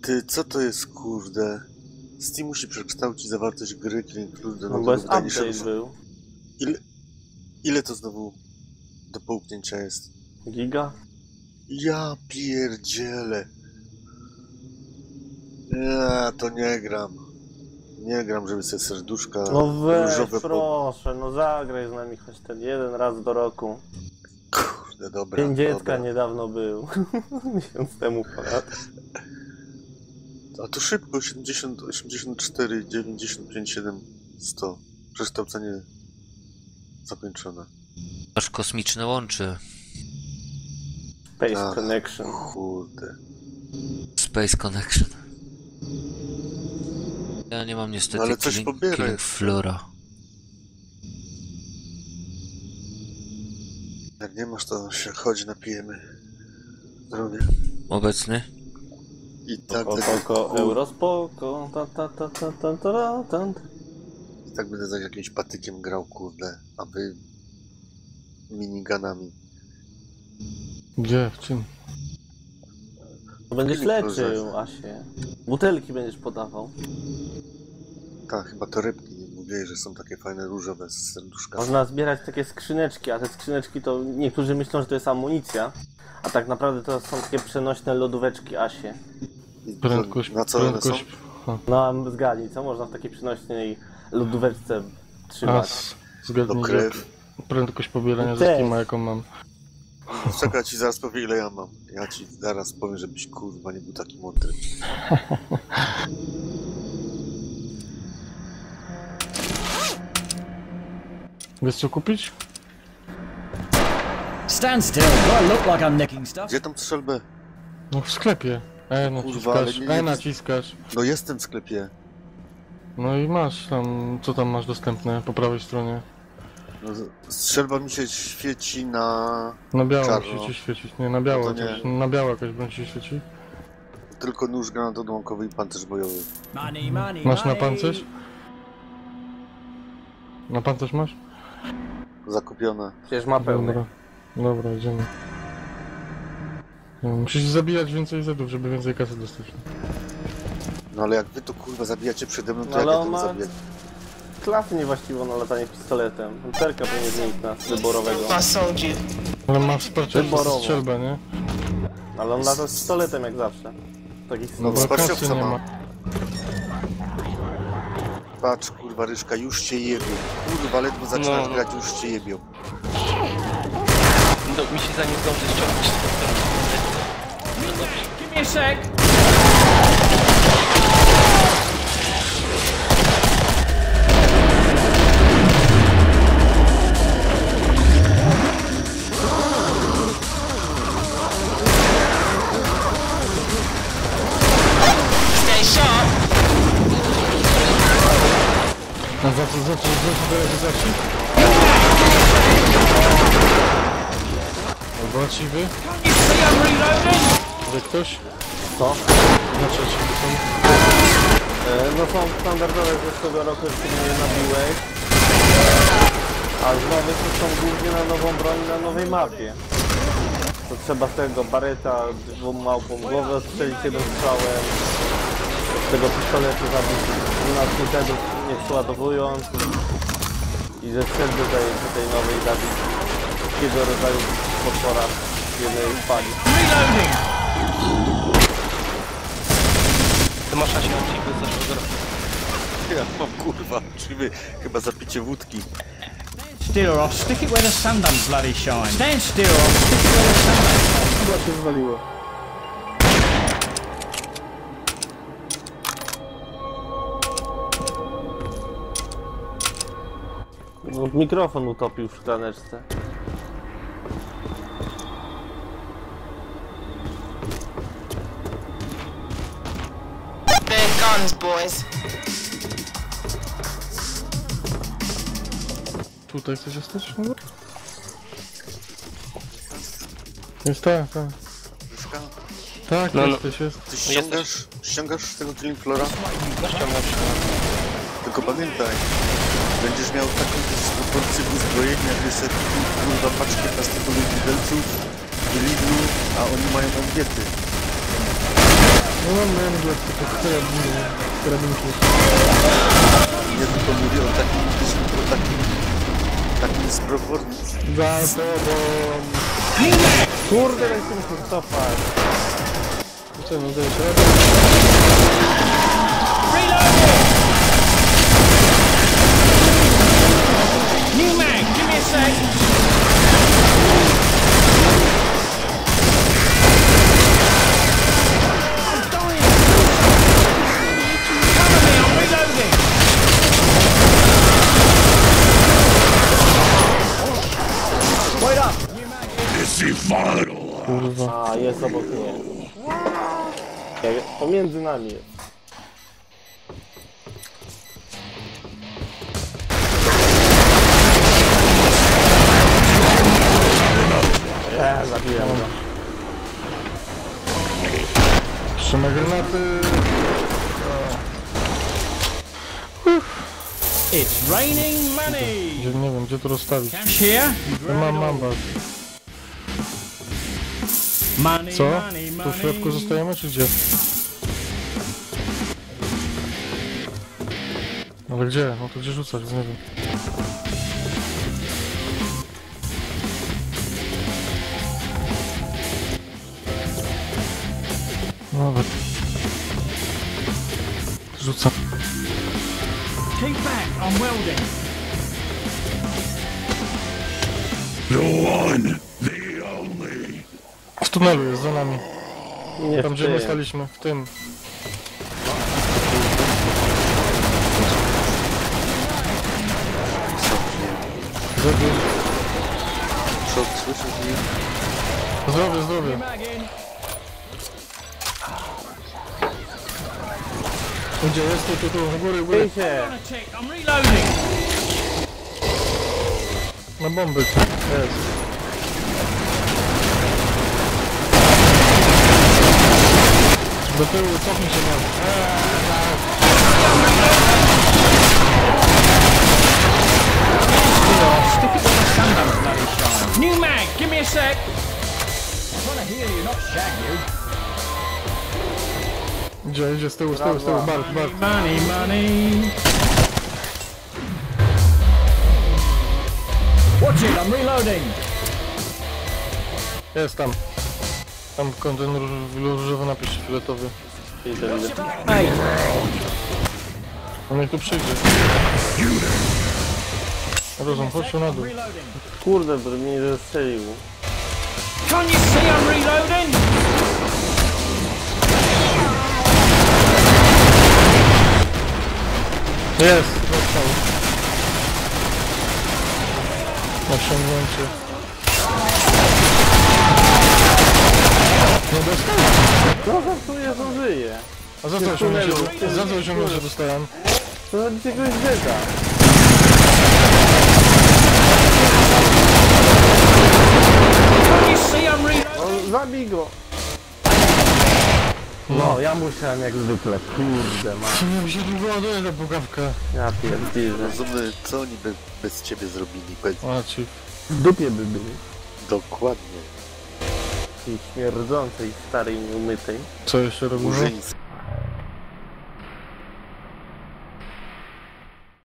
Ty, co to jest, kurde? Steam musi przekształcić zawartość gry, kurde, No bo jest update był. Ile to znowu do połknięcia jest? Giga? Ja pierdzielę. Ja to nie gram. Nie gram, żeby sobie serduszka No weź, różowe proszę, no zagraj z nami choć ten jeden raz do roku. Kurde, dobra. Dzień dziecka dobra. niedawno był. Miesiąc temu ponad. A to szybko, 70, 84, 95, 7, 100. Przekształcenie zakończone. Aż kosmiczne łącze. Space Connection. Kurde. Space Connection. Ja nie mam niestety ale coś Killing Flora. Jak nie masz, to się chodzi, napijemy. Zdrowie. Obecny? I tak, Spoko, euro, spoko. I tak będę za jakimś patykiem grał, kurde, a wy miniganami. Gdzie? W czym? Będziesz leczył, Asię. Butelki będziesz podawał. Tak, chyba to rybki, nie mówię, że są takie fajne różowe z serduszkami. Można zbierać takie skrzyneczki, a te skrzyneczki to niektórzy myślą, że to jest amunicja, a tak naprawdę to są takie przenośne lodóweczki Asie. Prędkość, na co one są? No a zgadnij, co można w takiej przenośnej lodóweczce trzymać? Zgadnij, Do krew. prędkość pobierania ze Steama, jaką mam. Czekaj, ci zaraz powiem, ile ja mam. Ja ci zaraz powiem, żebyś kurwa nie był taki mądry. Wiesz co kupić? Stand still, do I look like I'm nicking stuff? Gdzie tam strzelbę? No w sklepie. Kurwa, ale Naciskasz, nie- naciskasz. No jestem w sklepie. No i masz tam, co tam masz dostępne po prawej stronie? No, strzelba mi się świeci na... Na biało czarno. musi ci świecić, nie, na biało, No to nie. coś, na biało jakaś broń ci świeci. Tylko nóż granatodłamkowy i pancerz bojowy. Money, money, Masz na money. pancerz? Na pancerz masz? Zakupione. Przecież ma pełny. Dobra, idziemy. Musisz zabijać więcej zedów, żeby więcej kasy dostać. No ale jak wy to kurwa zabijacie przede mną, to No jak ale ja on to ma zabiję? klasy niewłaściwą na latanie pistoletem. Lucerka powinien zmienić na wyborowego. Ale ma wsparcie Wyborowo. strzelbę, nie? Ale on lata z pistoletem jak zawsze. Takich No bo Wsparcie kasy owca nie ma. ma. Patrz kurwa Ryszka, już cię jebią. Kurwa, ledwo zaczynasz grać, już cię jebią. No, mi się zanim zdąży ściągnąć z Give me a sec. A za co realizacji? Albo siwy? You see I'm reloading? Że ktoś? Co? Znaczy siwy są? No są standardowe z zeszłego roku, jeszcze nie nabiłeś. A z nowych to są głównie na nową broń, na nowej mapie. To trzeba z tego bareta dwóm małpom głowę odstrzelić jednym strzałem. Z tego pistoletu zabić 12 zedów nie przeładowując. I ze strzelby tej nowej zabić wszystkiego rodzaju potwora w jednej fali. Reloading. Ty masz się odcinek z zeszłego roku. Ja mam kurwa, czyli chyba zapicie wódki. Still or I'll stick it where the sun don't bloody shine. Stand still or I'll stick it where the sun don't shine. Chyba się zwaliło. No, mikrofon utopił w szklaneczce. They're guns, boys. Tutaj chcesz zostać? No. Jest tak. Ryszka, Tak, No, no. jesteś, jest. ty ściągasz tego Killing Flora? No ściągam się. Tylko pamiętaj, będziesz miał taką dysproporcję w uzbrojeniu, jak jest kurwa paczkę plastikowych widelców w Lidlu, a oni mają angiety. No mam węgle, tylko karabinki. Nie tylko mówię o takim z proporcji. Za tobą. Kurde, jak się muszę cofać. Co, no to jeszcze raz? New mag, give me a sec. I'm dying. Cover me, I'm reloading. Wait up. Kurwa. A, jest obok mnie. Pomiędzy nami jest. Zabijam go. Trzyma granaty. It's raining money. Gdzie, nie wiem, gdzie to rozstawić. Cash here. No mam was. Money, Co? money, Tu w środku money. zostajemy, czy gdzie? Ale gdzie? No to gdzie rzucać? Nie wiem. Nawet. Rzucam. Keep back, I'm welding. W tunelu jest, za nami. Nie Tam w gdzie my tym. staliśmy, w tym. Zrobię, Co, słyszysz mnie? zrobię. Mag in. Gdzie jest? Tu, na góry, Kryj się! On a tick, I'm reloading. Na bomby. Jest. Do tyłu, cofnij się na. Stick it where the sun don't bloody shine. New mag, give me a sec. I'm trying to heal you, not shag you. Idzie, z tyłu, Bart. Money, money. Watch it, I'm reloading. Jest tam. Tam ten różowy napis fioletowy. Idę. Hey, On jak tu przyjdzie. Rozum, chodź tu na dół. reloading. Kurde, by mnie zestrzelił. Can't you see I'm reloading? Jest, dostał. Osiągnięcie. Nie dostał? No żartuję, że żyje. A za co osiągnięcie dostałem? To za czegoś zeta. Can't you see I'm reloading? No, zabij go. No, ja musiałem jak zwykle. Kurde, ma. Nie wiem, się długo ładuje ta pukawka. Ja pierdolę. Rozumy, co oni by bez ciebie zrobili? Bez... A ci. W dupie by byli. Dokładnie. Tej śmierdzącej, starej, nieumytej. Co jeszcze robimy? Murzyński.